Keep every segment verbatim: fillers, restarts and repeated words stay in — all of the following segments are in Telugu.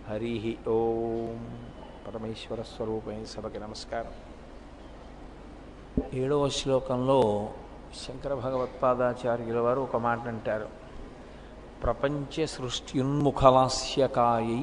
హరి ఓం. పరమేశ్వర స్వరూపమే సభకి నమస్కారం. ఏడవ శ్లోకంలో శంకర భగవత్పాదాచార్యుల వారు ఒక మాట అంటారు. ప్రపంచ సృష్ట్యున్ముఖలాస్యకాయై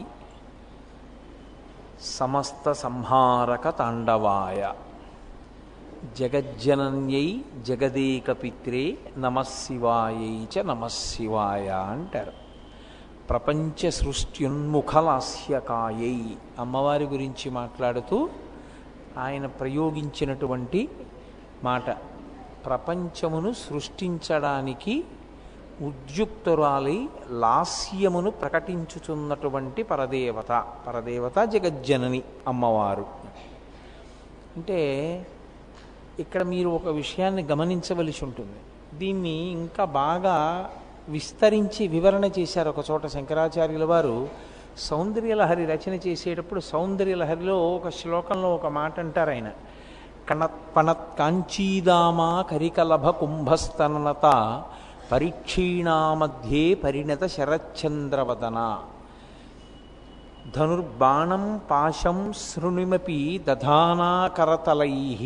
సమస్త సంహారక తాండవాయ జగజ్జనన్యై జగదేకపిత్రే నమశివాయై చ నమశివాయ అంటారు. ప్రపంచ సృష్ట్యున్ముఖలాస్యకాయై అమ్మవారి గురించి మాట్లాడుతూ ఆయన ప్రయోగించినటువంటి మాట. ప్రపంచమును సృష్టించడానికి ఉద్యుక్తురాలై లాస్యమును ప్రకటించుచున్నటువంటి పరదేవత పరదేవత జగజ్జనని అమ్మవారు. అంటే ఇక్కడ మీరు ఒక విషయాన్ని గమనించవలసి ఉంటుంది. దీన్ని ఇంకా బాగా విస్తరించి వివరణ చేశారు ఒక చోట శంకరాచార్యుల వారు. సౌందర్యలహరి రచన చేసేటప్పుడు సౌందర్యలహరిలో ఒక శ్లోకంలో ఒక మాట అంటారు ఆయన. కణత్ పణత్ కాంచీదామా కరికలభ కుంభస్తనత పరీక్షీణా మధ్యే పరిణత శరచంద్రవదన ధనుర్బాణం పాశం శృణిమపి దధానా కరతలైః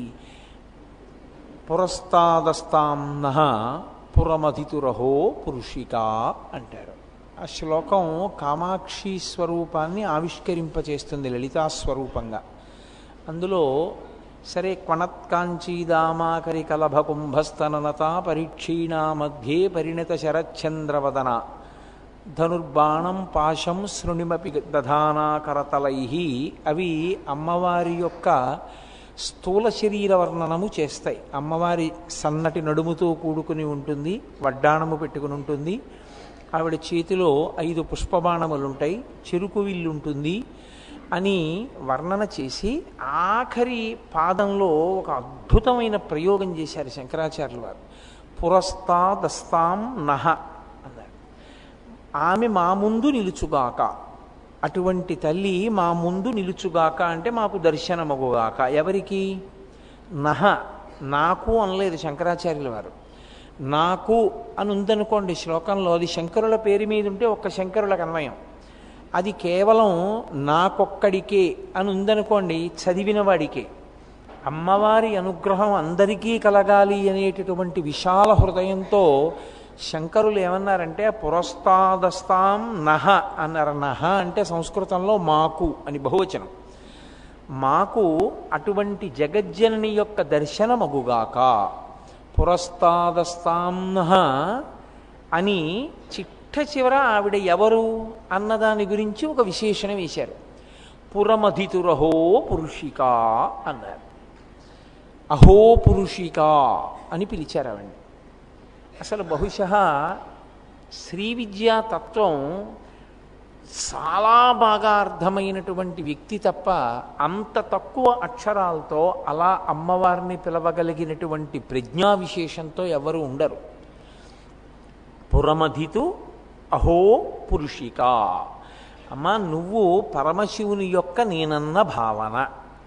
పురస్తాదస్తాంనః పురమధితురహో పురుషికా అంటారు. ఆ శ్లోకం కామాక్షి స్వరూపాన్ని ఆవిష్కరింపచేస్తుంది లలితా స్వరూపంగా. అందులో సరే క్వణత్కాంచీదామాకరి కలభ కుంభస్తననత పరీక్షీణా మధ్యే పరిణత శరచంద్రవదన ధనుర్బాణం పాశం శృణిమపి దధానా కరతలైః అవి అమ్మవారి యొక్క స్థూల శరీర వర్ణనము చేస్తాయి. అమ్మవారి సన్నటి నడుముతో కూడుకుని ఉంటుంది, వడ్డాణము పెట్టుకుని ఉంటుంది. ఆవిడ చేతిలో ఐదు పుష్పబాణములుంటాయి, చెరుకు విల్లుంటుంది అని వర్ణన చేసి ఆఖరి పాదంలో ఒక అద్భుతమైన ప్రయోగం చేశారు శంకరాచార్యుల వారు. పురస్తాదస్తాం నహ అన్నారు. ఆమె మా ముందు నిలుచుగాక, అటువంటి తల్లి మా ముందు నిలుచుగాక అంటే మాకు దర్శనమగుగాక. ఎవరికి? నహ, నాకు అనలేదు శంకరాచార్యుల వారు. నాకు అని ఉందనుకోండి శ్లోకంలో, అది శంకరుల పేరు మీద ఉంటే ఒక్క శంకరులకు అన్వయం. అది కేవలం నాకొక్కడికే అని ఉందనుకోండి చదివిన వాడికే. అమ్మవారి అనుగ్రహం అందరికీ కలగాలి అనేటటువంటి విశాల హృదయంతో శంకరులు ఏమన్నారంటే పురస్తాదస్తాం నహ అన్నారు. నహ అంటే సంస్కృతంలో మాకు అని బహువచనం. మాకు అటువంటి జగజ్జనని యొక్క దర్శనమగుగాక. పురస్తాదస్తాం నహ అని చిట్ట చివర ఆవిడ ఎవరు అన్నదాని గురించి ఒక విశేషణం వేశారు. పురమధితురహో పురుషికా అన్నారు. అహో పురుషికా అని పిలిచారు ఆవిడ. అసలు బహుశः శ్రీ విద్యా తత్వం చాలా బాగా అర్థమైనటువంటి వ్యక్తి తప్ప అంత తక్కువ అక్షరాలతో అలా అమ్మవారిని పిలవగలిగినటువంటి ప్రజ్ఞా విశేషంతో ఎవరు ఉండరు. పురమధితు అహో పురుషిక. అమ్మ నువ్వు పరమశివుని యొక్క నేనన్న భావన.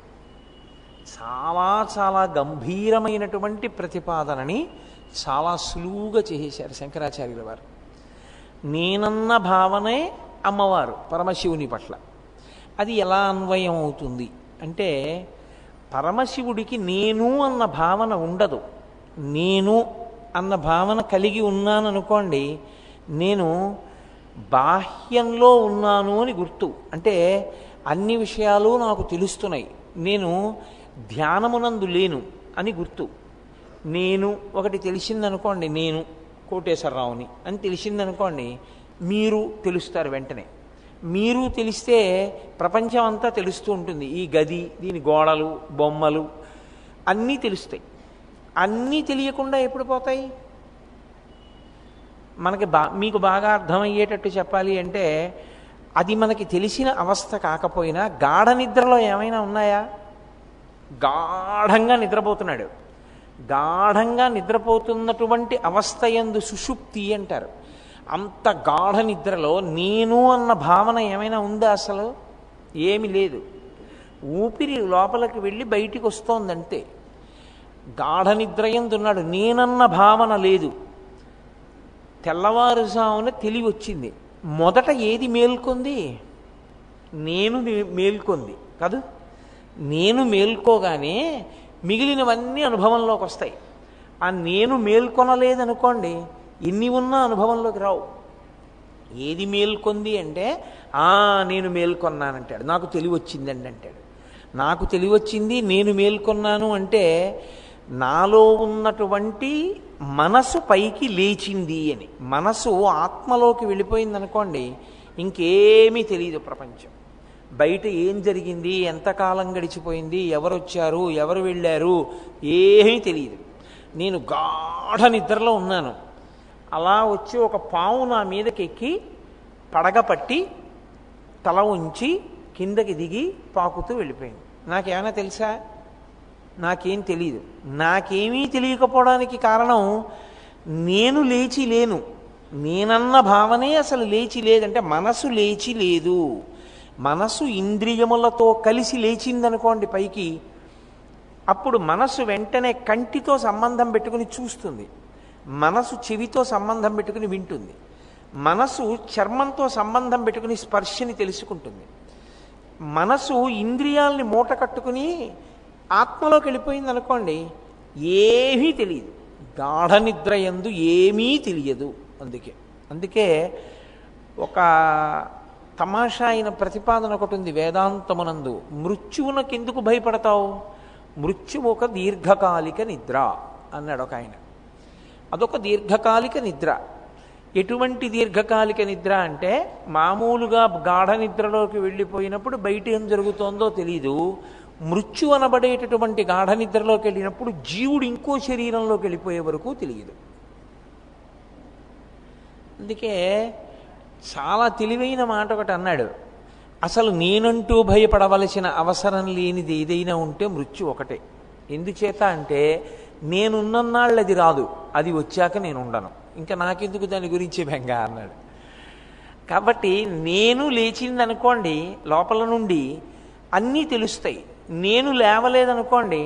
చాలా చాలా గంభీరమైనటువంటి ప్రతిపాదనని చాలా సులువుగా చేసేశారు శంకరాచార్యుల వారు. నేనన్న భావనే అమ్మవారు పరమశివుని పట్ల. అది ఎలా అన్వయం అవుతుంది అంటే, పరమశివుడికి నేను అన్న భావన ఉండదు. నేను అన్న భావన కలిగి ఉన్నాననుకోండి, నేను బాహ్యంలో ఉన్నాను అని గుర్తు. అంటే అన్ని విషయాలు నాకు తెలుస్తున్నాయి, నేను ధ్యానమునందు లేను అని గుర్తు. నేను ఒకటి తెలిసిందనుకోండి, నేను కోటేశ్వరరావుని అని తెలిసిందనుకోండి, మీరు తెలుస్తారు వెంటనే. మీరు తెలిస్తే ప్రపంచం అంతా తెలుస్తూ ఉంటుంది. ఈ గది, దీని గోడలు, బొమ్మలు అన్నీ తెలుస్తాయి. అన్నీ తెలియకుండా ఎప్పుడు పోతాయి? మనకి బా మీకు బాగా అర్థమయ్యేటట్టు చెప్పాలి అంటే, అది మనకి తెలిసిన అవస్థ కాకపోయినా గాఢ నిద్రలో ఏమైనా ఉన్నాయా? గాఢంగా నిద్రపోతున్నాడు. గాఢంగా నిద్రపోతున్నటువంటి అవస్థ యందు సుషుప్తి అంటారు. అంత గాఢ నిద్రలో నేను అన్న భావన ఏమైనా ఉందా? అసలు ఏమి లేదు. ఊపిరి లోపలికి వెళ్ళి బయటికి వస్తోందంతే. గాఢ నిద్ర యందున్నాడు, నేనన్న భావన లేదు. తెల్లవారుజామున తెలివి వచ్చింది. మొదట ఏది మేల్కొంది? నేను మేల్కొంది కాదు. నేను మేల్కోగానే మిగిలినవన్నీ అనుభవంలోకి వస్తాయి. ఆ నేను మేల్కొనలేదనుకోండి, ఎన్ని ఉన్నా అనుభవంలోకి రావు. ఏది మేల్కొంది అంటే, ఆ నేను మేల్కొన్నానంటాడు, నాకు తెలివి వచ్చిందండి అంటాడు. నాకు తెలివి వచ్చింది, నేను మేల్కొన్నాను అంటే నాలో ఉన్నటువంటి మనసు పైకి లేచింది అని. మనసు ఆత్మలోకి వెళ్ళిపోయింది అనుకోండి, ఇంకేమీ తెలియదు ప్రపంచం. బయట ఏం జరిగింది, ఎంతకాలం గడిచిపోయింది, ఎవరు వచ్చారు, ఎవరు వెళ్ళారు, ఏమీ తెలియదు. నేను గాఢ నిద్రలో ఉన్నాను. అలా వచ్చి ఒక పాము నా మీదకి ఎక్కి పడగ పట్టి తల ఉంచి కిందకి దిగి పాకుతూ వెళ్ళిపోయింది. నాకేమైనా తెలుసా? నాకేం తెలియదు. నాకేమీ తెలియకపోవడానికి కారణం నేను లేచి లేను. నేనన్న భావనే అసలు లేచి లేదంటే మనసు లేచి లేదు. మనసు ఇంద్రియములతో కలిసి లేచిందనుకోండి పైకి, అప్పుడు మనసు వెంటనే కంటితో సంబంధం పెట్టుకుని చూస్తుంది, మనసు చెవితో సంబంధం పెట్టుకుని వింటుంది, మనసు చర్మంతో సంబంధం పెట్టుకుని స్పర్శని తెలుసుకుంటుంది. మనసు ఇంద్రియాల్ని మూట కట్టుకుని ఆత్మలోకి వెళ్ళిపోయింది అనుకోండి, ఏమీ తెలియదు. గాఢ నిద్ర యందు ఏమీ తెలియదు. అందుకే అందుకే ఒక తమాషా అయిన ప్రతిపాదన ఒకటి ఉంది వేదాంతమునందు. మృత్యువునకెందుకు భయపడతావు? మృత్యువు ఒక దీర్ఘకాలిక నిద్ర అన్నాడు ఒక ఆయన. అదొక దీర్ఘకాలిక నిద్ర. ఎటువంటి దీర్ఘకాలిక నిద్ర అంటే, మామూలుగా గాఢ నిద్రలోకి వెళ్ళిపోయినప్పుడు బయట ఏం జరుగుతోందో తెలీదు. మృత్యు అనబడేటటువంటి గాఢ నిద్రలోకి వెళ్ళినప్పుడు జీవుడు ఇంకో శరీరంలోకి వెళ్ళిపోయే వరకు తెలియదు. అందుకే చాలా తెలివైన మాట ఒకటి అన్నాడు. అసలు నేనంటూ భయపడవలసిన అవసరం లేనిది ఏదైనా ఉంటే మృత్యు ఒకటే. ఎందుచేత అంటే, నేనున్నన్నాళ్ళు అది రాదు, అది వచ్చాక నేను ఉండను, ఇంకా నాకెందుకు దాని గురించి బెంగ అన్నాడు. కాబట్టి నేను లేచిందనుకోండి, లోపల నుండి అన్నీ తెలుస్తాయి. నేను లేవలేదనుకోండి,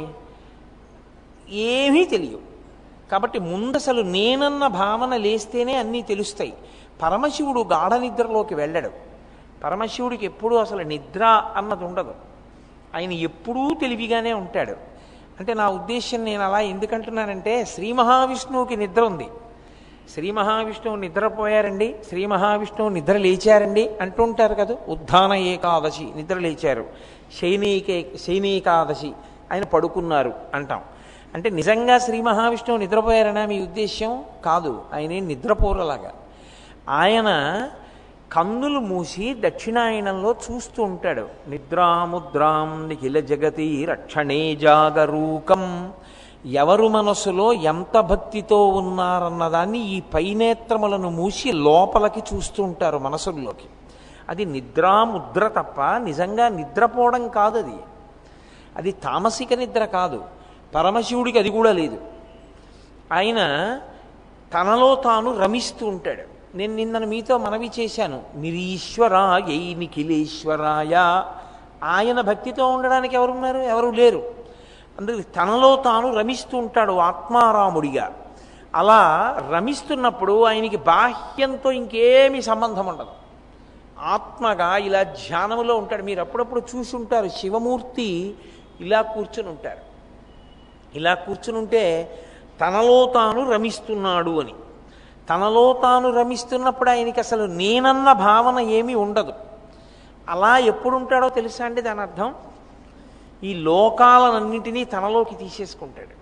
ఏమీ తెలియవు. కాబట్టి ముందసలు నేనన్న భావన లేస్తేనే అన్నీ తెలుస్తాయి. పరమశివుడు గాఢ నిద్రలోకి వెళ్ళడు. పరమశివుడికి ఎప్పుడూ అసలు నిద్ర అన్నది ఉండదు. ఆయన ఎప్పుడూ తెలివిగానే ఉంటాడు. అంటే నా ఉద్దేశం, నేను అలా ఎందుకంటున్నానంటే, శ్రీ మహావిష్ణువుకి నిద్ర ఉంది. శ్రీ మహావిష్ణువు నిద్రపోయారండి, శ్రీ మహావిష్ణువు నిద్ర లేచారండి అంటుంటారు కదా. ఉద్ధాన ఏకాదశి నిద్ర లేచారు, శైనీకే శైనీకాదశి ఆయన పడుకున్నారు అంటాం. అంటే నిజంగా శ్రీ మహావిష్ణువు నిద్రపోయారనా మీ ఉద్దేశ్యం? కాదు, ఆయన నిద్రపోరలాగా. ఆయన కన్నులు మూసి దక్షిణాయనంలో చూస్తూ ఉంటాడు. నిద్రాముద్రాం నిఖిల జగతి రక్షణే జాగరూకం. ఎవరు మనసులో ఎంత భక్తితో ఉన్నారన్నదాన్ని ఈ పైనేత్రములను మూసి లోపలికి చూస్తూ ఉంటారు మనసుల్లోకి. అది నిద్రాముద్ర తప్ప నిజంగా నిద్రపోవడం కాదు. అది అది తామసిక నిద్ర కాదు. పరమశివుడికి అది కూడా లేదు. ఆయన తనలో తాను రమిస్తూ ఉంటాడు. నేను నిన్న మీతో మనవి చేశాను, నిరీశ్వరాయ నిఖిలేశ్వరాయ. ఆయన భక్తితో ఉండడానికి ఎవరున్నారు? ఎవరు లేరు. అందుకే తనలో తాను రమిస్తూ ఉంటాడు ఆత్మారాముడిగా. అలా రమిస్తున్నప్పుడు ఆయనకి బాహ్యంతో ఇంకేమీ సంబంధం ఉండదు. ఆత్మగా ఇలా ధ్యానములో ఉంటాడు. మీరు అప్పుడప్పుడు చూసి ఉంటారు, శివమూర్తి ఇలా కూర్చుని ఉంటారు. ఇలా కూర్చుని ఉంటే తనలో తాను రమిస్తున్నాడు అని. తనలో తాను రమిస్తున్నప్పుడు ఆయనకి అసలు నేనన్న భావన ఏమీ ఉండదు. అలా ఎప్పుడు ఉంటాడో తెలుసా అండి? దాని అర్థం, ఈ లోకాలన్నింటినీ తనలోకి తీసేసుకుంటాడు.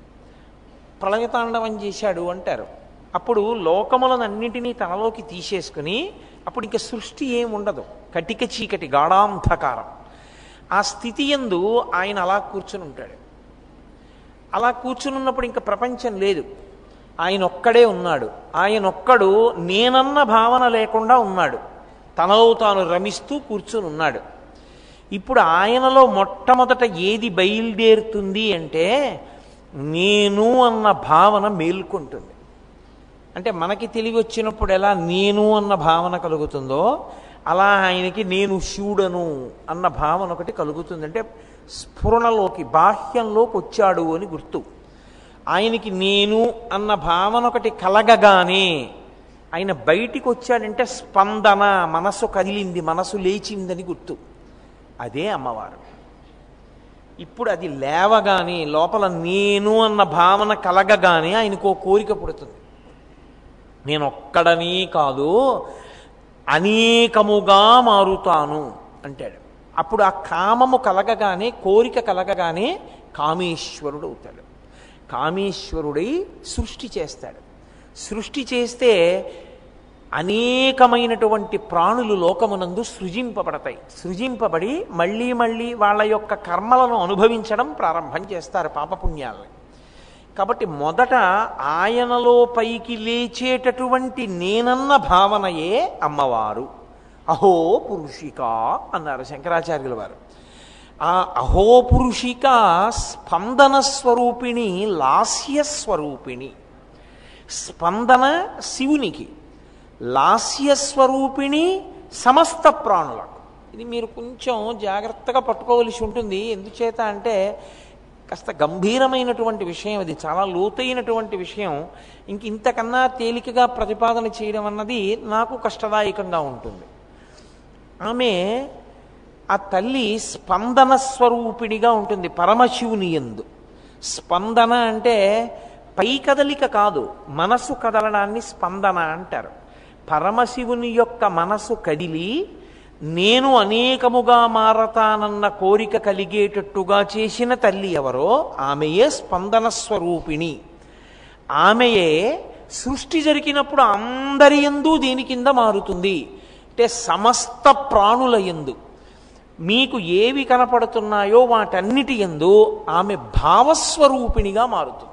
ప్రళయతాండవం చేశాడు అంటారు. అప్పుడు లోకములనన్నింటినీ తనలోకి తీసేసుకుని అప్పుడు ఇంకా సృష్టి ఏం ఉండదు, కటిక చీకటి గాఢాంధకారం. ఆ స్థితి యందు ఆయన అలా కూర్చుని ఉంటాడు. అలా కూర్చునున్నప్పుడు ఇంకా ప్రపంచం లేదు, ఆయన ఒక్కడే ఉన్నాడు. ఆయన ఒక్కడు నేనన్న భావన లేకుండా ఉన్నాడు, తనలో తాను రమిస్తూ కూర్చుని ఉన్నాడు. ఇప్పుడు ఆయనలో మొట్టమొదట ఏది బయలుదేరుతుంది అంటే, నేను అన్న భావన మేల్కొంటుంది. అంటే మనకి తెలివి వచ్చినప్పుడు ఎలా నేను అన్న భావన కలుగుతుందో, అలా ఆయనకి నేను శివుడను అన్న భావన ఒకటి కలుగుతుంది. అంటే స్ఫురణలోకి, బాహ్యంలోకి వచ్చాడు అని గుర్తు. ఆయనకి నేను అన్న భావన ఒకటి కలగగానే ఆయన బయటికి వచ్చాడంటే స్పందన, మనసు కదిలింది, మనసు లేచిందని గుర్తు. అదే అమ్మవారు. ఇప్పుడు అది లేవగానే లోపల నేను అన్న భావన కలగగానే ఆయనకు కోరిక పుడుతుంది. నేను ఒక్కడని కాదు, అనేకముగా మారుతాను అంటాడు. అప్పుడు ఆ కామము కలగగానే, కోరిక కలగగానే కామేశ్వరుడు అవుతాడు. కామేశ్వరుడై సృష్టి చేస్తాడు. సృష్టి చేస్తే అనేకమైనటువంటి ప్రాణులు లోకమునందు సృజింపబడతాయి. సృజింపబడి మళ్ళీ మళ్ళీ వాళ్ళ యొక్క కర్మలను అనుభవించడం ప్రారంభం చేస్తారు, పాపపుణ్యాలని. కాబట్టి మొదట ఆయనలో పైకి లేచేటటువంటి నేనన్న భావనయే అమ్మవారు. అహో పురుషిక అన్నారు శంకరాచార్యుల వారు. ఆ అహో పురుషిక స్పందన స్వరూపిణి, లాస్యస్వరూపిణి. స్పందన శివునికి, లాస్యస్వరూపిణి సమస్త ప్రాణులకు. ఇది మీరు కొంచెం జాగ్రత్తగా పట్టుకోవలసి ఉంటుంది. ఎందుచేత అంటే కాస్త గంభీరమైనటువంటి విషయం, అది చాలా లోతైనటువంటి విషయం. ఇంక ఇంతకన్నా తేలికగా ప్రతిపాదన చేయడం అన్నది నాకు కష్టదాయకంగా ఉంటుంది. ఆమె ఆ తల్లి స్పందన స్వరూపిణిగా ఉంటుంది పరమశివుని యందు. స్పందన అంటే పై కదలిక కాదు, మనసు కదలడాన్ని స్పందన అంటారు. పరమశివుని యొక్క మనసు కదిలి నేను అనేకముగా మారతానన్న కోరిక కలిగేటట్టుగా చేసిన తల్లి ఎవరో ఆమెయే స్పందన స్వరూపిణి. ఆమెయే సృష్టి జరిగినప్పుడు అందరి యందు దేని కింద మారుతుంది అంటే సమస్త ప్రాణుల యందు. మీకు ఏవి కనపడుతున్నాయో వాటన్నిటి యందు ఆమె భావస్వరూపిణిగా మారుతుంది.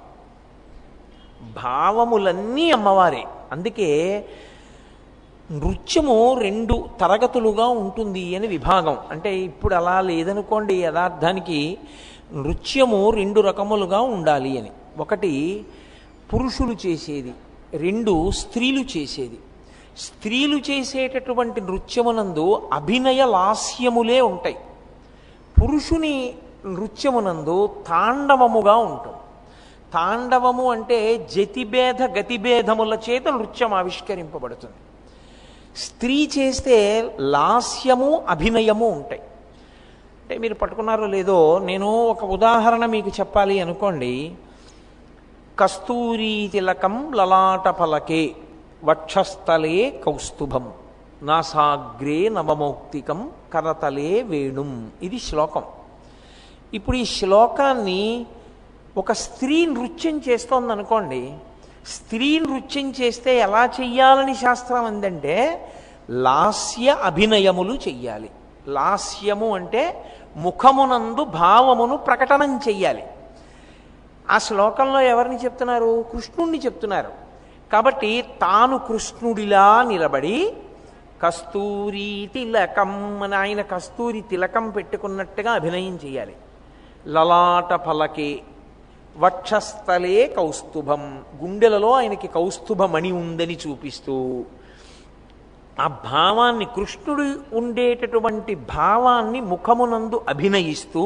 భావములన్నీ అమ్మవారే. అందుకే నృత్యము రెండు తరగతులుగా ఉంటుంది అని విభాగం. అంటే ఇప్పుడు అలా లేదనుకోండి, యథార్థానికి నృత్యము రెండు రకములుగా ఉండాలి అని. ఒకటి పురుషులు చేసేది, రెండు స్త్రీలు చేసేది. స్త్రీలు చేసేటటువంటి నృత్యమునందు అభినయ లాస్యములే ఉంటాయి. పురుషుని నృత్యమునందు తాండవముగా ఉంటుంది. తాండవము అంటే జతిభేద గతిభేదముల చేత నృత్యం ఆవిష్కరింపబడుతుంది. స్త్రీ చేస్తే లాస్యము అభినయము ఉంటాయి. అంటే మీరు పట్టుకున్నారో లేదో, నేను ఒక ఉదాహరణ మీకు చెప్పాలి అనుకోండి. కస్తూరీ తిలకం లలాట పలకే వక్షస్థలే కౌస్తుభం నాసాగ్రే నవమౌక్తికం కరతలే వేణుం. ఇది శ్లోకం. ఇప్పుడు ఈ శ్లోకాన్ని ఒక స్త్రీ నృత్యం చేస్తోందనుకోండి. స్త్రీ నృత్యం చేస్తే ఎలా చెయ్యాలని శాస్త్రం అందంటే లాస్య అభినయములు చెయ్యాలి. లాస్యము అంటే ముఖమునందు భావమును ప్రకటనం చెయ్యాలి. ఆ శ్లోకంలో ఎవరిని చెప్తున్నారు? కృష్ణుణ్ణి చెప్తున్నారు. కాబట్టి తాను కృష్ణుడిలా నిలబడి కస్తూరి తిలకం అని ఆయన కస్తూరి తిలకం పెట్టుకున్నట్టుగా అభినయం చేయాలి. లలాట ఫలకే వక్షస్థలే కౌస్తుభం, గుండెలలో ఆయనకి కౌస్తుభమణి ఉందని చూపిస్తూ ఆ భావాన్ని, కృష్ణుడు ఉండేటటువంటి భావాన్ని ముఖమునందు అభినయిస్తూ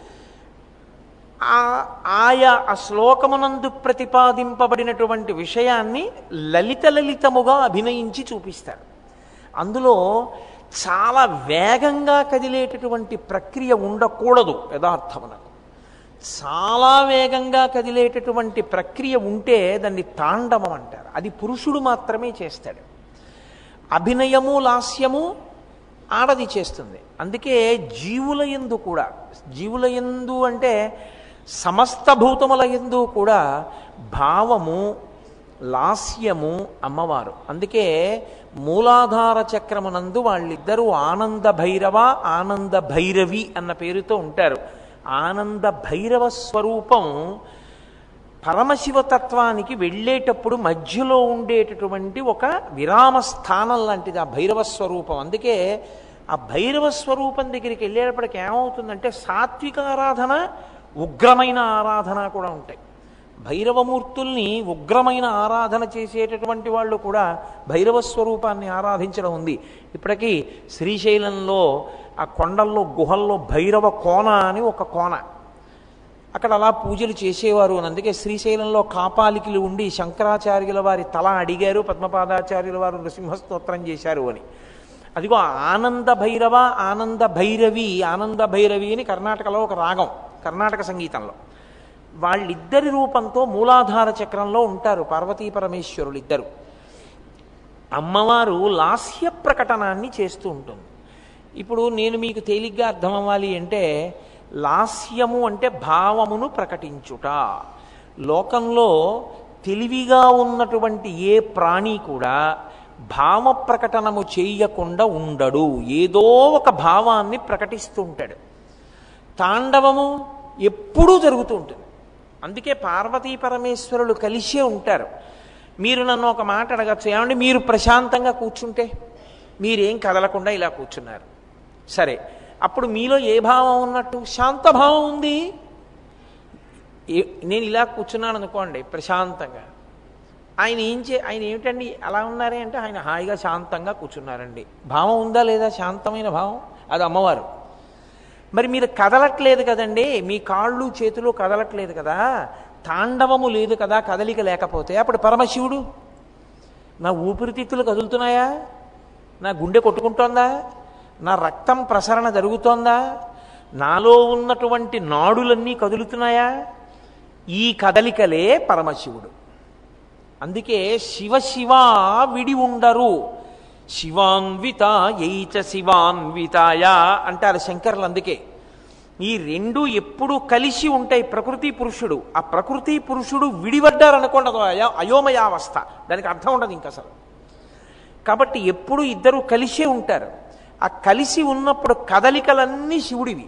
ఆయా ఆ శ్లోకమునందు ప్రతిపాదింపబడినటువంటి విషయాన్ని లలిత లలితముగా అభినయించి చూపిస్తారు. అందులో చాలా వేగంగా కదిలేటటువంటి ప్రక్రియ ఉండకూడదు. యథార్థమునకు చాలా వేగంగా కదిలేటటువంటి ప్రక్రియ ఉంటే దాన్ని తాండవం అంటారు. అది పురుషుడు మాత్రమే చేస్తాడు. అభినయము లాస్యము ఆడది చేస్తుంది. అందుకే జీవుల యందు కూడా, జీవుల యందు అంటే సమస్త భూతముల యందు కూడా భావము లాస్యము అమ్మవారు. అందుకే మూలాధార చక్రమునందు వాళ్ళిద్దరూ ఆనంద భైరవ ఆనంద భైరవి అన్న పేరుతో ఉంటారు. ఆనంద భైరవ స్వరూపం పరమశివతత్వానికి వెళ్ళేటప్పుడు మధ్యలో ఉండేటటువంటి ఒక విరామ స్థానం లాంటిది ఆ భైరవ స్వరూపం. అందుకే ఆ భైరవ స్వరూపం దగ్గరికి వెళ్ళేటప్పటికి ఏమవుతుందంటే సాత్విక ఆరాధన, ఉగ్రమైన ఆరాధన కూడా ఉంటాయి. భైరవమూర్తుల్ని ఉగ్రమైన ఆరాధన చేసేటటువంటి వాళ్ళు కూడా భైరవ స్వరూపాన్ని ఆరాధించడం ఉంది. ఇప్పటికీ శ్రీశైలంలో ఆ కొండల్లో గుహల్లో భైరవ కోన అని ఒక కోన, అక్కడ అలా పూజలు చేసేవారు అని. అందుకే శ్రీశైలంలో కాపాలికలు ఉండి శంకరాచార్యుల వారి తల అడిగారు, పద్మపాదాచార్యుల వారు నృసింహస్తోత్రం చేశారు అని. అదిగో ఆనంద భైరవ, ఆనంద భైరవి, ఆనంద భైరవి అని కర్ణాటకలో ఒక రాగం, కర్ణాటక సంగీతంలో. వాళ్ళిద్దరి రూపంతో మూలాధార చక్రంలో ఉంటారు పార్వతీ పరమేశ్వరులు ఇద్దరు. అమ్మవారు లాస్య ప్రకటనాన్ని చేస్తూ ఉంటుంది. ఇప్పుడు నేను మీకు తేలిగ్గా అర్థం అవ్వాలి అంటే, లాస్యము అంటే భావమును ప్రకటించుట. లోకంలో తెలివిగా ఉన్నటువంటి ఏ ప్రాణి కూడా భావ ప్రకటనము చేయకుండా ఉండడు, ఏదో ఒక భావాన్ని ప్రకటిస్తూ ఉంటాడు. తాండవము ఎప్పుడూ జరుగుతూ ఉంటుంది. అందుకే పార్వతీ పరమేశ్వరులు కలిసే ఉంటారు. మీరు నన్ను ఒక మాట అడగచ్చు, ఏమంటే మీరు ప్రశాంతంగా కూర్చుంటే, మీరేం కదలకుండా ఇలా కూర్చున్నారు, సరే, అప్పుడు మీలో ఏ భావం ఉన్నట్టు? శాంతభావం ఉంది. నేను ఇలా కూర్చున్నాను అనుకోండి ప్రశాంతంగా, ఆయన ఏం చే ఆయన ఏమిటండి అలా ఉన్నారే అంటే, ఆయన హాయిగా శాంతంగా కూర్చున్నారండి. భావం ఉందా లేదా? శాంతమైన భావం. అది అమ్మవారు. మరి మీరు కదలట్లేదు కదండి, మీ కాళ్ళు చేతులు కదలట్లేదు కదా, తాండవము లేదు కదా, కదలిక లేకపోతే అప్పుడు పరమశివుడు, నా ఊపిరితిత్తులు కదులుతున్నాయా, నా గుండె కొట్టుకుంటోందా, నా రక్తం ప్రసరణ జరుగుతోందా, నాలో ఉన్నటువంటి నాడులన్నీ కదులుతున్నాయా, ఈ కదలికలే పరమశివుడు. అందుకే శివ శివ విడి ఉండరు, శివాన్విత యైచ శివాన్వితాయ అంటారు శంకరులు. అందుకే ఈ రెండు ఎప్పుడు కలిసి ఉంటాయి, ప్రకృతి పురుషుడు. ఆ ప్రకృతి పురుషుడు విడిపడ్డారనుకోండి, అదో అయోమయావస్థ, దానికి అర్థం ఉండదు ఇంక అసలు. కాబట్టి ఎప్పుడు ఇద్దరు కలిసే ఉంటారు. ఆ కలిసి ఉన్నప్పుడు కదలికలన్నీ శివుడివి,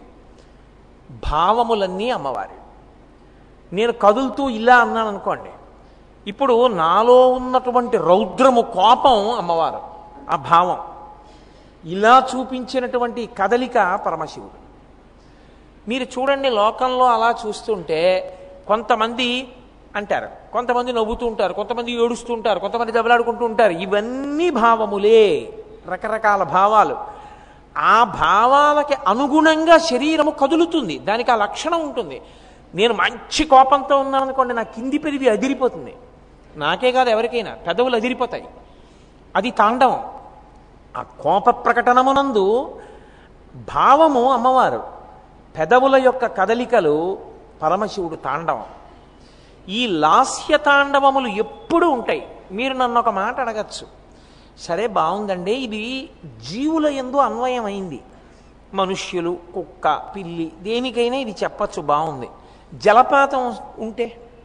భావములన్నీ అమ్మవారి. నేను కదులుతూ ఇలా అన్నాను అనుకోండి, ఇప్పుడు నాలో ఉన్నటువంటి రౌద్రము, కోపం అమ్మవారు, ఆ భావం. ఇలా చూపించినటువంటి కదలిక పరమశివుడు. మీరు చూడండి, లోకంలో అలా చూస్తుంటే కొంతమంది అంటారు, కొంతమంది నవ్వుతూ ఉంటారు, కొంతమంది ఏడుస్తూ ఉంటారు, కొంతమంది దెబ్బలాడుకుంటూ ఉంటారు. ఇవన్నీ భావములే, రకరకాల భావాలు. ఆ భావాలకి అనుగుణంగా శరీరము కదులుతుంది, దానికి ఆ లక్షణం ఉంటుంది. నేను మంచి కోపంతో ఉన్నాను అనుకోండి, నా కింది పెరివి అదిరిపోతుంది, నాకే కాదు ఎవరికైనా పెదవులు అదిరిపోతాయి. అది తాండవం. ఆ కోప ప్రకటనమునందు భావము అమ్మవారు, పెదవుల యొక్క కదలికలు పరమశివుడు తాండవం. ఈ లాస్య తాండవములు ఎప్పుడు ఉంటాయి. మీరు నన్ను ఒక మాట అడగచ్చు, సరే బాగుందండి, ఇది జీవుల యందు అన్వయం అయింది, మనుష్యులు, కుక్క, పిల్లి, దేనికైనా ఇది చెప్పచ్చు, బాగుంది. జలపాతం ఉంటే,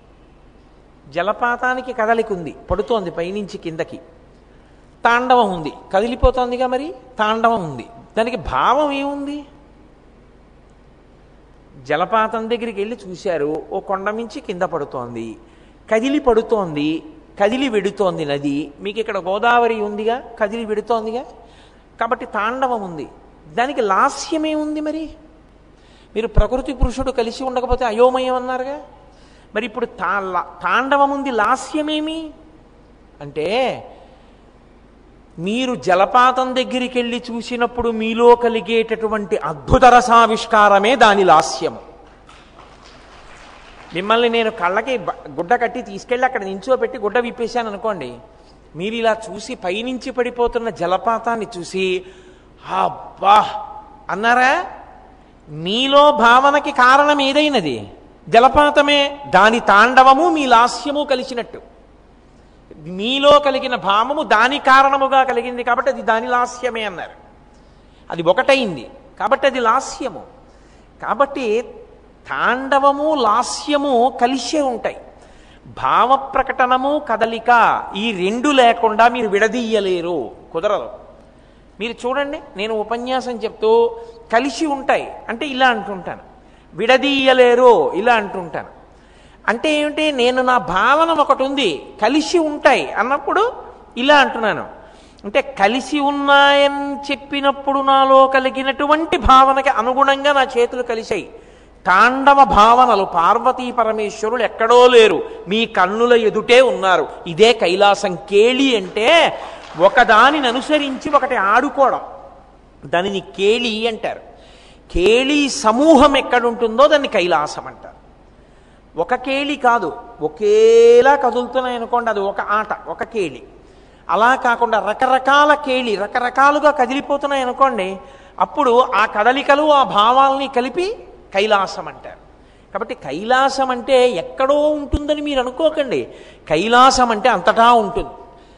జలపాతానికి కదలిక ఉంది, పడుతోంది పైనుంచి కిందకి, తాండవం ఉంది, కదిలిపోతోందిగా, మరి తాండవం ఉంది, దానికి భావం ఏముంది? జలపాతం దగ్గరికి వెళ్ళి చూశారు, ఓ కొండ మించి కింద పడుతోంది, కదిలి పడుతోంది, కదిలి వెడుతోంది నది. మీకు ఇక్కడ గోదావరి ఉందిగా, కదిలి వెడుతోందిగా, కాబట్టి తాండవం ఉంది. దానికి లాస్యమే ఉంది. మరి మీరు ప్రకృతి పురుషుడు కలిసి ఉండకపోతే అయోమయం అన్నారుగా, మరి ఇప్పుడు తా తాండవం ఉంది, లాస్యమేమి అంటే, మీరు జలపాతం దగ్గరికి వెళ్ళి చూసినప్పుడు మీలో కలిగేటటువంటి అద్భుత రసావిష్కారమే దాని లాస్యము. మిమ్మల్ని నేను కళ్ళకి గుడ్డ కట్టి తీసుకెళ్ళి అక్కడ నించోబెట్టి గుడ్డ విప్పేశాను అనుకోండి, మీరు ఇలా చూసి పైనుంచి పడిపోతున్న జలపాతాన్ని చూసి అబ్బా అన్నారా? మీలో భావనకి కారణం ఏదైనది జలపాతమే, దాని తాండవము మీ లాస్యము కలిసినట్టు. మీలో కలిగిన భావము దాని కారణముగా కలిగింది కాబట్టి అది దాని లాస్యమే అన్నారు. అది ఒకటైంది కాబట్టి అది లాస్యము. కాబట్టి తాండవము లాస్యము కలిసే ఉంటాయి. భావ ప్రకటనము కదలిక ఈ రెండు లేకుండా మీరు విడదీయలేరు, కుదరదు. మీరు చూడండి, నేను ఉపన్యాసం చెప్తూ కలిసి ఉంటాయి అంటే ఇలా అంటుంటాను, విడదీయలేరు ఇలా అంటుంటాను. అంటే ఏమిటి? నేను నా భావన ఒకటి ఉంది, కలిసి ఉంటాయి అన్నప్పుడు ఇలా అంటున్నాను. అంటే కలిసి ఉన్నాయని చెప్పినప్పుడు నాలో కలిగినటువంటి భావనకి అనుగుణంగా నా చేతులు కలిసాయి. తాండవ భావనలు పార్వతీ పరమేశ్వరులు ఎక్కడో లేరు, మీ కన్నుల ఎదుటే ఉన్నారు. ఇదే కైలాసం. కేళి అంటే ఒకదానిని అనుసరించి ఒకటి ఆడుకోవడం, దానిని కేళి అంటారు. కేళి సమూహం ఎక్కడుంటుందో దాన్ని కైలాసం అంటారు. ఒక కేళి కాదు, ఒకేలా కదులుతున్నాయి అనుకోండి, అది ఒక ఆట, ఒక కేళి. అలా కాకుండా రకరకాల కేళి రకరకాలుగా కదిలిపోతున్నాయి అనుకోండి, అప్పుడు ఆ కదలికలు ఆ భావాల్ని కలిపి కైలాసం అంటారు. కాబట్టి కైలాసం అంటే ఎక్కడో ఉంటుందని మీరు అనుకోకండి, కైలాసం అంటే అంతటా ఉంటుంది.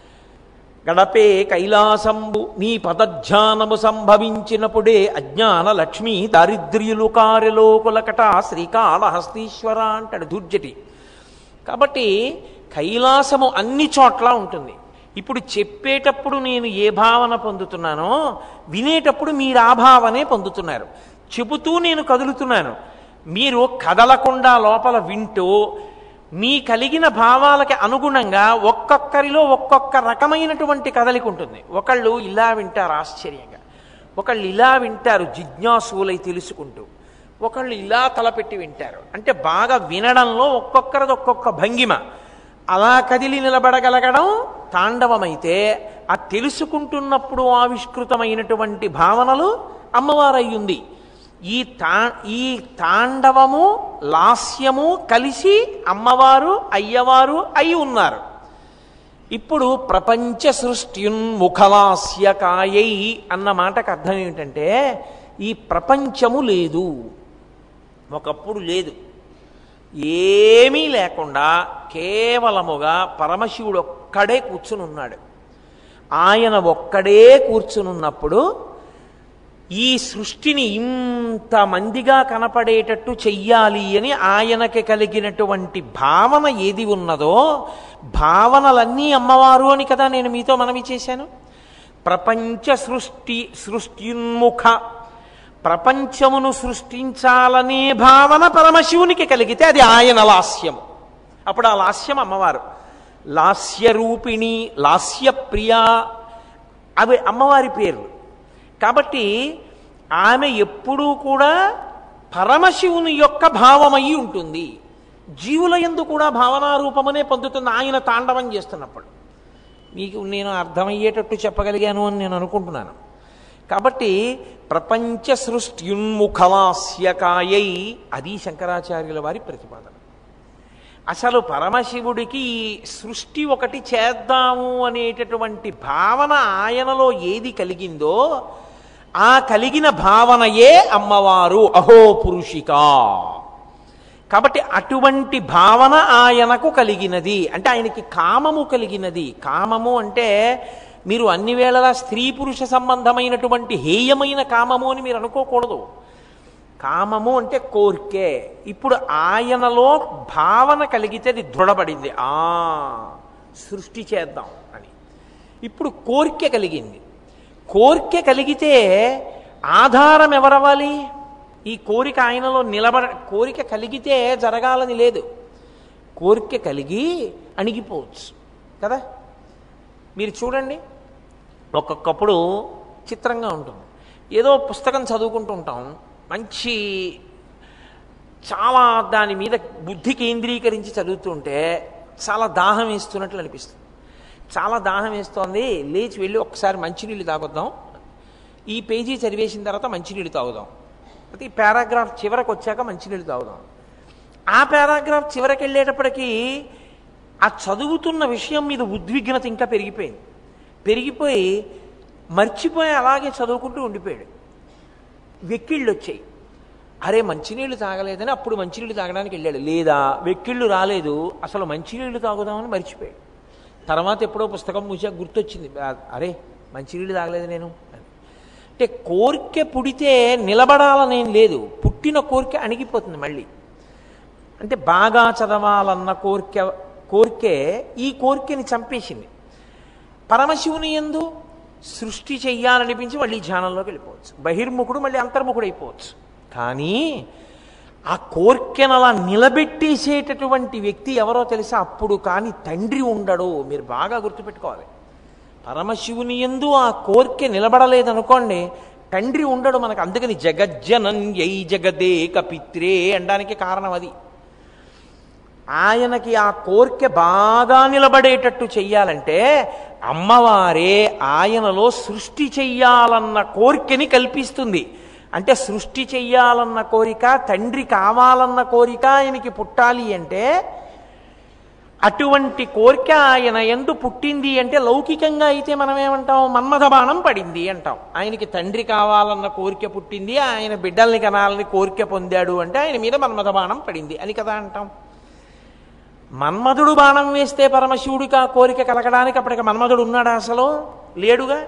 గడపే కైలాసంబు నీ పదధ్యానము సంభవించినప్పుడే అజ్ఞాన లక్ష్మి దారిద్ర్యులు కారెలోకులకట శ్రీకాళహస్తీశ్వర అంటాడు దుర్జటి. కాబట్టి కైలాసము అన్ని చోట్ల ఉంటుంది. ఇప్పుడు చెప్పేటప్పుడు నేను ఏ భావన పొందుతున్నానో వినేటప్పుడు మీరు ఆ భావనే పొందుతున్నారు. చెబుతూ నేను కదులుతున్నాను, మీరు కదలకుండా లోపల వింటూ మీ కలిగిన భావాలకి అనుగుణంగా ఒక్కొక్కరిలో ఒక్కొక్క రకమైనటువంటి కదలిక ఉంటుంది. ఒకళ్ళు ఇలా వింటారు ఆశ్చర్యంగా, ఒకళ్ళు ఇలా వింటారు జిజ్ఞాసులై తెలుసుకుంటూ, ఒకళ్ళు ఇలా తలపెట్టి వింటారు. అంటే బాగా వినడంలో ఒక్కొక్కరిది ఒక్కొక్క భంగిమ. అలా కదిలి నిలబడగలగడం తాండవమైతే, ఆ తెలుసుకుంటున్నప్పుడు ఆవిష్కృతమైనటువంటి భావనలు అమ్మవారయ్యుంది. ఈ తా ఈ తాండవము లాస్యము కలిసి అమ్మవారు అయ్యవారు అయి ఉన్నారు. ఇప్పుడు ప్రపంచ సృష్ట్యున్ముఖలాస్యకాయై అన్న మాటకు అర్థం ఏమిటంటే, ఈ ప్రపంచము లేదు, ఒకప్పుడు లేదు, ఏమీ లేకుండా కేవలముగా పరమశివుడు ఒక్కడే కూర్చుని ఉన్నాడు. ఆయన ఒక్కడే కూర్చునున్నప్పుడు ఈ సృష్టిని ఇంతమందిగా కనపడేటట్టు చెయ్యాలి అని ఆయనకి కలిగినటువంటి భావన ఏది ఉన్నదో, భావనలన్నీ అమ్మవారు అని కదా నేను మీతో మనవి చేశాను. ప్రపంచ సృష్టి సృష్ట్యున్ముఖ, ప్రపంచమును సృష్టించాలనే భావన పరమశివునికి కలిగితే అది ఆయన లాస్యము. అప్పుడు ఆ లాస్యం అమ్మవారు. లాస్యరూపిణి, లాస్యప్రియ, అవి అమ్మవారి పేర్లు. కాబట్టి ఆమె ఎప్పుడూ కూడా పరమశివుని యొక్క భావమయ్యి ఉంటుంది. జీవుల యందు కూడా భావనారూపమనే పొందుతుంది ఆయన తాండవం చేస్తున్నప్పుడు. మీకు నేను అర్థమయ్యేటట్టు చెప్పగలిగాను అని నేను అనుకుంటున్నాను. కాబట్టి ప్రపంచ సృష్ట్యున్ముఖలాస్యకాయై, అది శంకరాచార్యుల వారి ప్రతిపాదన. అసలు పరమశివుడికి సృష్టి ఒకటి చేద్దాము అనేటటువంటి భావన ఆయనలో ఏది కలిగిందో ఆ కలిగిన భావనయే అమ్మవారు, అహో పురుషిక. కాబట్టి అటువంటి భావన ఆయనకు కలిగినది. అంటే ఆయనకి కామము కలిగినది. కామము అంటే మీరు అన్ని వేళలా స్త్రీ పురుష సంబంధమైనటువంటి హేయమైన కామము అని మీరు అనుకోకూడదు. కామము అంటే కోరికే. ఇప్పుడు ఆయనలో భావన కలిగితే అది దృఢపడింది, ఆ సృష్టి చేద్దాం అని. ఇప్పుడు కోరిక కలిగింది. కోరిక కలిగితే ఆధారం ఎవరవ్వాలి? ఈ కోరిక ఆయనలో నిలబడ, కోరిక కలిగితే జరగాలని లేదు, కోరిక కలిగి అణిగిపోవచ్చు కదా. మీరు చూడండి, ఒక్కొక్కప్పుడు చిత్రంగా ఉంటుంది. ఏదో పుస్తకం చదువుకుంటూ ఉంటాం, మంచి చాలా దాని మీద బుద్ధి కేంద్రీకరించి చదువుతుంటే చాలా దాహం వేస్తున్నట్లు అనిపిస్తుంది. చాలా దాహం వేస్తోంది, లేచి వెళ్ళి ఒక్కసారి మంచినీళ్ళు తాగుద్దాం, ఈ పేజీ చదివేసిన తర్వాత మంచినీళ్ళు తాగుదాం, అయితే ఈ పారాగ్రాఫ్ చివరకు వచ్చాక మంచినీళ్ళు తాగుదాం. ఆ పారాగ్రాఫ్ చివరికి వెళ్ళేటప్పటికీ ఆ చదువుతున్న విషయం మీద ఉద్విగ్నత ఇంకా పెరిగిపోయింది. పెరిగిపోయి మర్చిపోయి అలాగే చదువుకుంటూ ఉండిపోయాడు. వెక్కిళ్ళు వచ్చాయి, అరే మంచినీళ్ళు తాగలేదని అప్పుడు మంచినీళ్ళు తాగడానికి వెళ్ళాడు. లేదా వెక్కిళ్ళు రాలేదు, అసలు మంచినీళ్ళు తాగుదామని మర్చిపోయాడు. తర్వాత ఎప్పుడో పుస్తకం మూసాక గుర్తొచ్చింది, అరే మంచినీళ్ళు తాగలేదు నేను అని. అంటే కోరిక పుడితే నిలబడాలనేం లేదు, పుట్టిన కోరిక అణిగిపోతుంది మళ్ళీ. అంటే బాగా చదవాలన్న కోరిక కోరికే ఈ కోరికని చంపేసింది. పరమశివుని యందు సృష్టి చెయ్యాలనిపించి మళ్ళీ ధ్యానంలోకి వెళ్ళిపోవచ్చు, బహిర్ముఖుడు మళ్ళీ అంతర్ముఖుడు అయిపోవచ్చు. కానీ ఆ కోరికను అలా నిలబెట్టేసేటటువంటి వ్యక్తి ఎవరో తెలుసా? అప్పుడు కానీ తండ్రి ఉండడు. మీరు బాగా గుర్తుపెట్టుకోవాలి. పరమశివుని యందు ఆ కోరిక నిలబడలేదనుకోండి, తండ్రి ఉండడు మనకు. అందుకని జగజ్జనన్యై జగదేక పిత్రే అనడానికి కారణం అది. ఆయనకి ఆ కోరిక బాగా నిలబడేటట్టు చెయ్యాలంటే అమ్మవారే ఆయనలో సృష్టి చెయ్యాలన్న కోరికని కల్పిస్తుంది. అంటే సృష్టి చెయ్యాలన్న కోరిక, తండ్రి కావాలన్న కోరిక ఆయనకి పుట్టాలి అంటే అటువంటి కోరిక ఆయన యందు పుట్టింది అంటే లౌకికంగా అయితే మనం ఏమంటాం? మన్మథ బాణం పడింది అంటాం. ఆయనకి తండ్రి కావాలన్న కోరిక పుట్టింది, ఆయన బిడ్డల్ని కనాలని కోరిక పొందాడు అంటే ఆయన మీద మన్మథ బాణం పడింది అని కదా అంటాం. మన్మధుడు బాణం వేస్తే పరమశివుడికి ఆ కోరిక కలగడానికి అప్పటికి మన్మధుడు ఉన్నాడా? అసలు లేడుగా.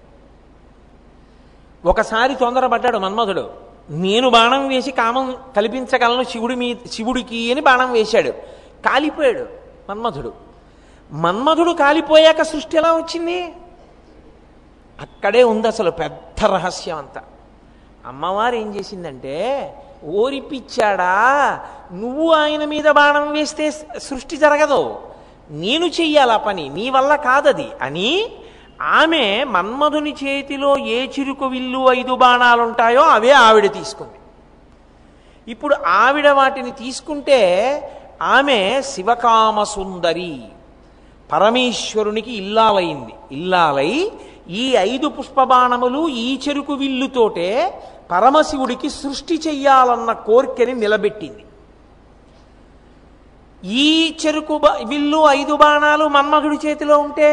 ఒకసారి తొందరపడ్డాడు మన్మధుడు, నేను బాణం వేసి కామం కల్పించగలను శివుడి మీ శివుడికి అని బాణం వేశాడు, కాలిపోయాడు మన్మధుడు. మన్మధుడు కాలిపోయాక సృష్టి ఎలా వచ్చింది? అక్కడే ఉంది అసలు పెద్ద రహస్యం అంతా. అమ్మవారు ఏం చేసిందంటే, ఓరిపిచ్చాడా, నువ్వు ఆయన మీద బాణం వేస్తే సృష్టి జరగదు, నేను చెయ్యాలా పని, నీ వల్ల కాదది అని ఆమె మన్మధుని చేతిలో ఏ చిరుకు విల్లు ఐదు బాణాలుంటాయో అవే ఆవిడ తీసుకుంది. ఇప్పుడు ఆవిడ వాటిని తీసుకుంటే ఆమె శివకామ సుందరి, పరమేశ్వరునికి ఇల్లాలైంది. ఇల్లాలై ఈ ఐదు పుష్పబాణములు ఈ చెరుకు విల్లుతోటే పరమశివుడికి సృష్టి చెయ్యాలన్న కోరికని నిలబెట్టింది. ఈ చెరుకు విల్లు ఐదు బాణాలు మన్మధుడి చేతిలో ఉంటే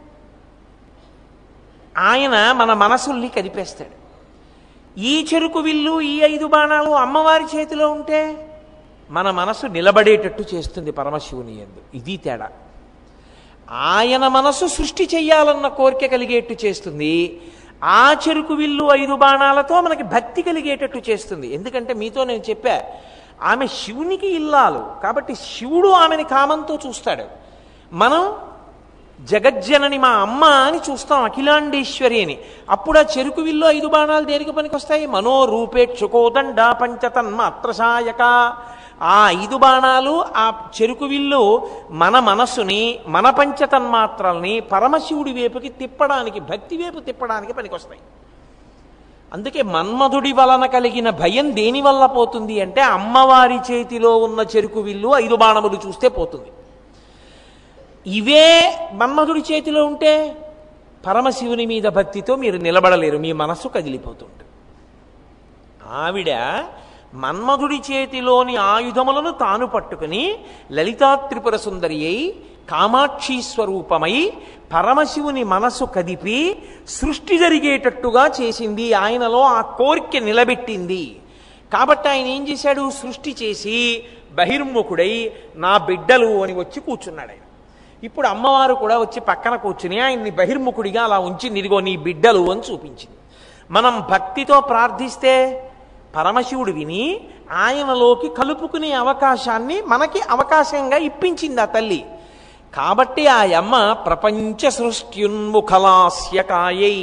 ఆయన మన మనసుల్ని కదిపేస్తాడు. ఈ చెరుకు విల్లు ఈ ఐదు బాణాలు అమ్మవారి చేతిలో ఉంటే మన మనసు నిలబడేటట్టు చేస్తుంది పరమశివుని యందు. ఇది తేడా. ఆయన మనసు సృష్టి చెయ్యాలన్న కోరిక కలిగేట్టు చేస్తుంది, ఆ చెరుకు విల్లు ఐదు బాణాలతో మనకి భక్తి కలిగేటట్టు చేస్తుంది. ఎందుకంటే మీతో నేను చెప్పా, ఆమె శివునికి ఇల్లాలు కాబట్టి శివుడు ఆమెని కామంతో చూస్తాడు. మనం జగజ్జనని మా అమ్మ అని చూస్తాం, అఖిలాండేశ్వరి అని. అప్పుడు ఆ చెరుకు విల్లు ఐదు బాణాలు దేనికి పనికొస్తాయి? మనోరూపేక్షుకోదండ పంచతన్మాత్రసాయక. ఆ ఐదు బాణాలు ఆ చెరుకు విల్లు మన మనస్సుని, మన పంచతన్మాత్రల్ని పరమశివుడి వైపుకి తిప్పడానికి, భక్తి వైపు తిప్పడానికి పనికొస్తాయి. అందుకే మన్మధుడి వలన కలిగిన భయం దేని వల్ల పోతుంది అంటే, అమ్మవారి చేతిలో ఉన్న చెరుకు విల్లు ఐదు బాణములు చూస్తే పోతుంది. ఇవే మన్మధుడి చేతిలో ఉంటే పరమశివుని మీద భక్తితో మీరు నిలబడలేరు, మీ మనస్సు కదిలిపోతుంది. ఆవిడ మన్మధుడి చేతిలోని ఆయుధములను తాను పట్టుకుని లలితా త్రిపుర సుందరి అయి కామాక్షి స్వరూపమై పరమశివుని మనస్సు కదిపి సృష్టి జరిగేటట్టుగా చేసింది. ఆయనలో ఆ కోరిక నిలబెట్టింది. కాబట్టి ఆయన ఏం చేశాడు? సృష్టి చేసి బహిర్ముఖుడై నా బిడ్డలు అని వచ్చి కూర్చున్నాడు ఆయన. ఇప్పుడు అమ్మవారు కూడా వచ్చి పక్కన కూర్చుని ఆయన్ని బహిర్ముఖుడిగా అలా ఉంచి, ఇదిగో నీ బిడ్డలు అని చూపించింది. మనం భక్తితో ప్రార్థిస్తే పరమశివుడు విని ఆయనలోకి కలుపుకునే అవకాశాన్ని మనకి అవకాశంగా ఇప్పించింది ఆ తల్లి. కాబట్టి ఆ అమ్మ ప్రపంచ సృష్ట్యున్ముఖలాస్యకాయై,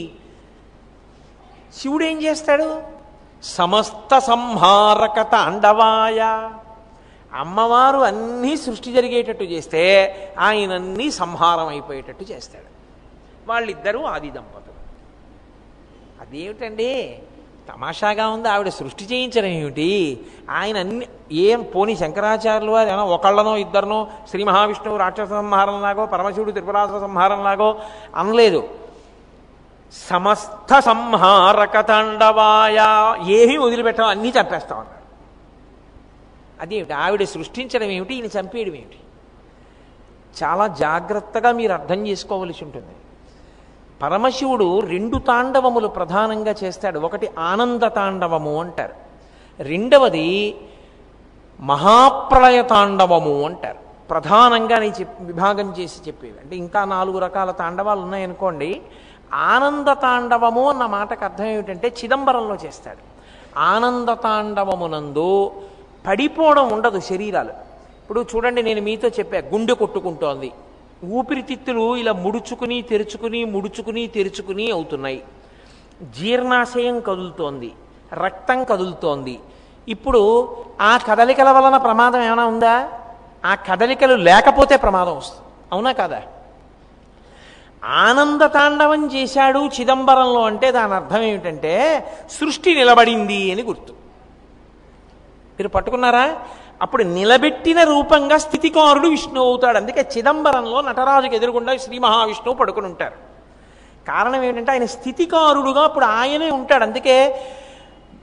శివుడు ఏం చేస్తాడు? సమస్త సంహారక తాండవాయ. అమ్మవారు అన్నీ సృష్టి జరిగేటట్టు చేస్తే ఆయనన్నీ సంహారం అయిపోయేటట్టు చేస్తాడు. వాళ్ళిద్దరూ ఆది దంపతులు. అదేమిటండి తమాషాగా ఉంది, ఆవిడ సృష్టి చేయించడం ఏమిటి? ఆయన అన్ని ఏం పోని శంకరాచార్యులు వారు ఏమన్నా ఒకళ్ళనో ఇద్దరినో శ్రీ మహావిష్ణువు రాక్షస సంహారంలాగో పరమశివుడు త్రిపురాసుర సంహారంలాగో అనలేదు. సమస్త సంహారక తాండవాయ, ఏమీ వదిలిపెట్టాం, అన్నీ చంపేస్తాం అన్నాడు. అదేమిటి? ఆవిడ సృష్టించడం ఏమిటి, ఈయన చంపేయడం ఏమిటి? చాలా జాగ్రత్తగా మీరు అర్థం చేసుకోవలసి ఉంటుంది. పరమశివుడు రెండు తాండవములు ప్రధానంగా చేస్తాడు. ఒకటి ఆనంద తాండవము అంటారు, రెండవది మహాప్రళయ తాండవము అంటారు. ప్రధానంగా నేను చెప్పి విభాగం చేసి చెప్పేవి. అంటే ఇంకా నాలుగు రకాల తాండవాలు ఉన్నాయనుకోండి. ఆనంద తాండవము అన్న మాటకు అర్థం ఏమిటంటే చిదంబరంలో చేస్తాడు. ఆనంద తాండవమునందు పడిపోవడం ఉండదు శరీరాలు. ఇప్పుడు చూడండి, నేను మీతో చెప్పా, గుండె కొట్టుకుంటోంది, ఊపిరితిత్తులు ఇలా ముడుచుకుని తెరుచుకుని ముడుచుకుని తెరుచుకుని అవుతున్నాయి, జీర్ణాశయం కదులుతోంది, రక్తం కదులుతోంది. ఇప్పుడు ఆ కదలికల వలన ప్రమాదం ఏమైనా ఉందా? ఆ కదలికలు లేకపోతే ప్రమాదం వస్తుంది, అవునా కాదా? ఆనంద తాండవం చేశాడు చిదంబరంలో అంటే దాని అర్థం ఏమిటంటే సృష్టి నిలబడింది అని గుర్తు. మీరు పట్టుకున్నారా? అప్పుడు నిలబెట్టిన రూపంగా స్థితికారుడు విష్ణువు అవుతాడు. అందుకే చిదంబరంలో నటరాజుకి ఎదురుగుండా శ్రీ మహావిష్ణువు పడుకుని ఉంటారు. కారణం ఏంటంటే ఆయన స్థితికారుడుగా అప్పుడు ఆయనే ఉంటాడు. అందుకే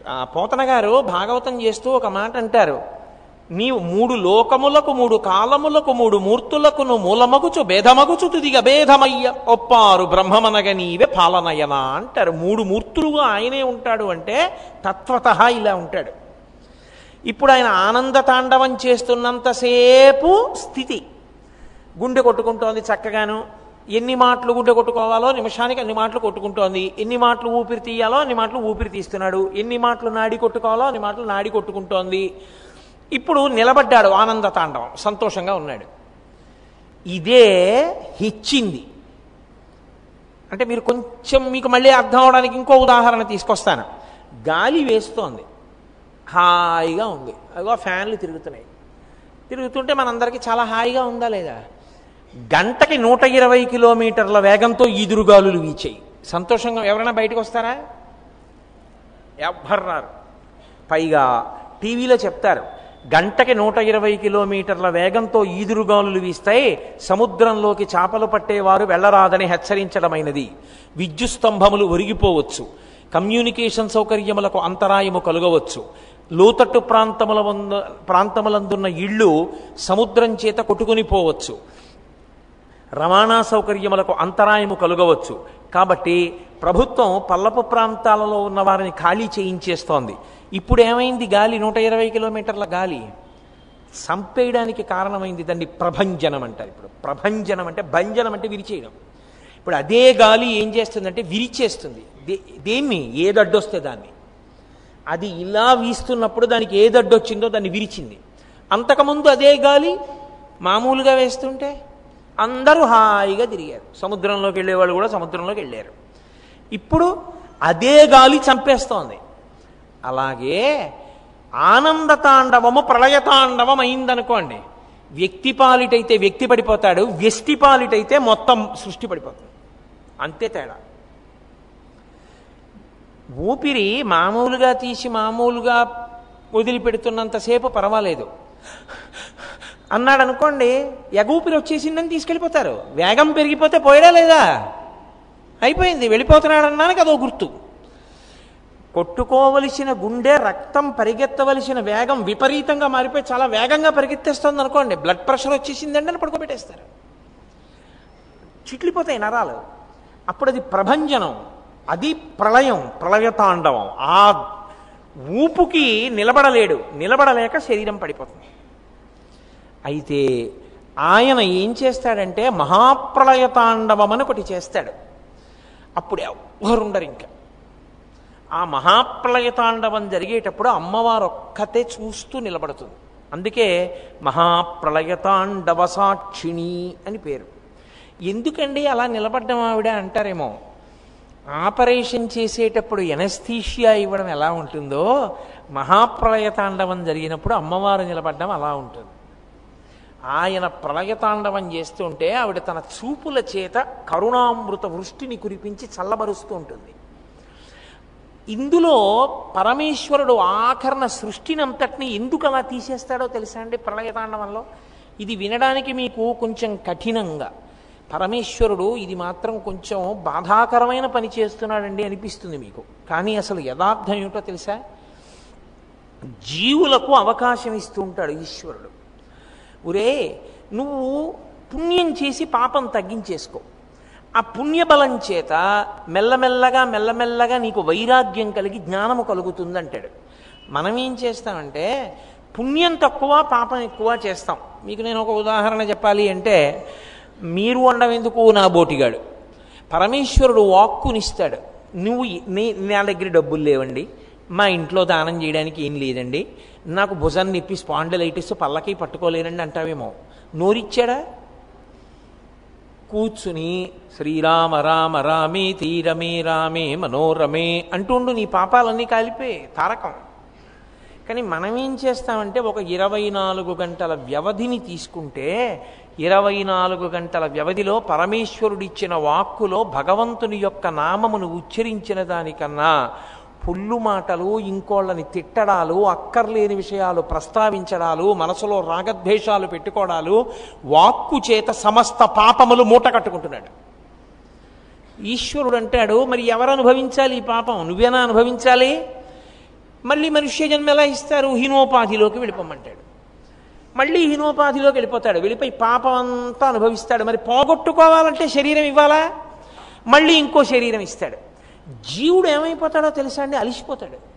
పోతన గారు భాగవతం చేస్తూ ఒక మాట అంటారు, నీవు మూడు లోకములకు మూడు కాలములకు మూడు మూర్తులకును మూలమగుచు భేదమగుచు తుదిగ భేదమయ్య ఒప్పారు బ్రహ్మమనగ నీవే పాలనయన అంటారు. మూడు మూర్తులుగా ఆయనే ఉంటాడు అంటే తత్వతః ఇలా ఉంటాడు. ఇప్పుడు ఆయన ఆనంద తాండవం చేస్తున్నంతసేపు స్థితి గుండె కొట్టుకుంటోంది చక్కగాను. ఎన్ని మాటలు గుండె కొట్టుకోవాలో నిమిషానికి అన్ని మాటలు కొట్టుకుంటోంది, ఎన్ని మాటలు ఊపిరి తీయాలో అన్ని మాటలు ఊపిరి తీస్తున్నాడు, ఎన్ని మాటలు నాడి కొట్టుకోవాలో అన్ని మాటలు నాడి కొట్టుకుంటోంది. ఇప్పుడు నిలబడ్డాడు ఆనంద తాండవం, సంతోషంగా ఉన్నాడు. ఇదే హెచ్చింది అంటే మీరు కొంచెం మీకు మళ్ళీ అర్థం అవడానికి ఇంకో ఉదాహరణ తీసుకొస్తాను. గాలి వేస్తోంది, హాయిగా ఉంది, అదిగో ఫ్యాన్లు తిరుగుతున్నాయి. తిరుగుతుంటే మనందరికీ చాలా హాయిగా ఉందా లేదా? గంటకి నూట ఇరవై కిలోమీటర్ల వేగంతో ఈదురుగాలులు వీచాయి. సంతోషంగా ఎవరైనా బయటకు వస్తారా? ఎవ్వరు రారు. పైగా టీవీలో చెప్తారు, గంటకి నూట ఇరవై కిలోమీటర్ల వేగంతో ఈదురుగాలులు వీస్తాయి, సముద్రంలోకి చేపలు పట్టేవారు వెళ్ళరాదని హెచ్చరించడమైనది, విద్యుత్ స్తంభములు ఒరిగిపోవచ్చు, కమ్యూనికేషన్ సౌకర్యములకు అంతరాయము కలుగవచ్చు, లోతట్టు ప్రాంతముల ప్రాంతములందున్న ఇళ్ళు సముద్రం చేత కొట్టుకుని పోవచ్చు, రవాణా సౌకర్యములకు అంతరాయము కలుగవచ్చు. కాబట్టి ప్రభుత్వం పల్లపు ప్రాంతాలలో ఉన్న వారిని ఖాళీ చేయించేస్తోంది. ఇప్పుడు ఏమైంది? గాలి నూట ఇరవై కిలోమీటర్ల గాలి సంపేయడానికి కారణమైంది. దాన్ని ప్రభంజనం అంటారు. ఇప్పుడు ప్రభంజనం అంటే భంజనం అంటే విరిచేయడం. ఇప్పుడు అదే గాలి ఏం చేస్తుందంటే విరిచేస్తుంది. దే దేన్ని ఏదడ్డొస్తే దాన్ని. అది ఇలా వీస్తున్నప్పుడు దానికి ఏదడ్డొచ్చిందో దాన్ని విరిచింది. అంతకుముందు అదే గాలి మామూలుగా వేస్తుంటే అందరూ హాయిగా తిరిగారు. సముద్రంలోకి వెళ్ళేవాళ్ళు కూడా సముద్రంలోకి వెళ్ళారు. ఇప్పుడు అదే గాలి చంపేస్తోంది. అలాగే ఆనందతాండవము ప్రళయతాండవం అయిందనుకోండి, వ్యక్తి పాలిటైతే వ్యక్తి పడిపోతాడు, వ్యష్టి పాలిటైతే మొత్తం సృష్టి పడిపోతుంది. అంతే తేడా. ఊపిరి మామూలుగా తీసి మామూలుగా వదిలిపెడుతున్నంతసేపు పర్వాలేదు అన్నాడు అనుకోండి, ఎగూపిరి వచ్చేసిందని తీసుకెళ్ళిపోతారు. వేగం పెరిగిపోతే పోయడా లేదా? అయిపోయింది, వెళ్ళిపోతున్నాడు అన్నానికి అదో గుర్తు. కొట్టుకోవలసిన గుండె రక్తం పరిగెత్తవలసిన వేగం విపరీతంగా మారిపోయి చాలా వేగంగా పరిగెత్తేస్తుంది అనుకోండి, బ్లడ్ ప్రెషర్ వచ్చేసిందండి అని పడుకోబెట్టేస్తారు, చిట్లిపోతాయి నరాలు. అప్పుడు అది ప్రభంజనం, అది ప్రళయం, ప్రళయతాండవం. ఆ ఊపుకి నిలబడలేడు, నిలబడలేక శరీరం పడిపోతుంది. అయితే ఆయన ఏం చేస్తాడంటే మహాప్రళయతాండవం అని ఒకటి చేస్తాడు. అప్పుడు ఎవరుండరు ఇంకా. ఆ మహాప్రళయతాండవం జరిగేటప్పుడు అమ్మవారు ఒక్కతే చూస్తూ నిలబడుతుంది. అందుకే మహాప్రళయతాండవ సాక్షిణి అని పేరు. ఎందుకండి అలా నిలబడ్డం ఆవిడ అంటారేమో, ఆపరేషన్ చేసేటప్పుడు ఎనస్థీషియా ఇవ్వడం ఎలా ఉంటుందో మహాప్రళయతాండవం జరిగినప్పుడు అమ్మవారు నిలబడ్డం అలా ఉంటుంది. ఆయన ప్రళయతాండవం చేస్తుంటే ఆవిడ తన చూపుల చేత కరుణామృత వృష్టిని కురిపించి చల్లబరుస్తూ ఉంటుంది. ఇందులో పరమేశ్వరుడు ఆఖరణ సృష్టినంతటిని ఎందుకు అలా తీసేస్తాడో తెలుసా అండి? ప్రళయతాండవంలో ఇది వినడానికి మీకు కొంచెం కఠినంగా, పరమేశ్వరుడు ఇది మాత్రం కొంచెం బాధాకరమైన పని చేస్తున్నాడండి అనిపిస్తుంది మీకు. కానీ అసలు యథార్థం ఏమిటో తెలుసా? జీవులకు అవకాశం ఇస్తూ ఉంటాడు ఈశ్వరుడు. ఒరే, నువ్వు పుణ్యం చేసి పాపం తగ్గించేసుకో, ఆ పుణ్యబలం చేత మెల్లమెల్లగా మెల్లమెల్లగా నీకు వైరాగ్యం కలిగి జ్ఞానము కలుగుతుందంటాడు. మనం ఏం చేస్తామంటే పుణ్యం తక్కువ పాపం ఎక్కువ చేస్తాం. మీకు నేను ఒక ఉదాహరణ చెప్పాలి అంటే, మీరు వండం ఎందుకు నా బోటిగాడు, పరమేశ్వరుడు వాక్కునిస్తాడు. నువ్వు నీ నా దగ్గర డబ్బులు లేవండి, మా ఇంట్లో దానం చేయడానికి ఏం లేదండి, నాకు భుజాన్ని నిప్పి స్పాండిలైటిస్ పల్లకి పట్టుకోలేనండి అంటావేమో. నోరిచ్చాడా? కూర్చుని శ్రీరామ రామ రామే తీరమే రామే మనోరమే అంటుండు, నీ పాపాలన్నీ కాలిపోయి తారకం. కానీ మనం ఏం చేస్తామంటే ఒక ఇరవై నాలుగు గంటల వ్యవధిని తీసుకుంటే ఇరవై నాలుగు గంటల వ్యవధిలో పరమేశ్వరుడిచ్చిన వాక్కులో భగవంతుని యొక్క నామమును ఉచ్చరించిన దానికన్నా పుల్లు మాటలు, ఇంకోళ్ళని తిట్టడాలు, అక్కర్లేని విషయాలు ప్రస్తావించడాలు, మనసులో రాగద్వేషాలు పెట్టుకోవడాలు, వాక్కు చేత సమస్త పాపములు మూట కట్టుకుంటున్నాడు. ఈశ్వరుడు అంటాడు, మరి ఎవరు అనుభవించాలి ఈ పాపం? నువ్వేనా అనుభవించాలి? మళ్ళీ మనుష్య జన్మ ఎలా ఇస్తారు? హీనోపాధిలోకి వెళ్ళిపోమంటాడు. మళ్ళీ హీనోపాధిలోకి వెళ్ళిపోతాడు. వెళ్ళిపోయి పాపం అంతా అనుభవిస్తాడు. మరి పోగొట్టుకోవాలంటే శరీరం ఇవ్వాలా? మళ్ళీ ఇంకో శరీరం ఇస్తాడు. జీవుడు ఏమైపోతాడో తెలుసా అండి? అలిసిపోతాడు.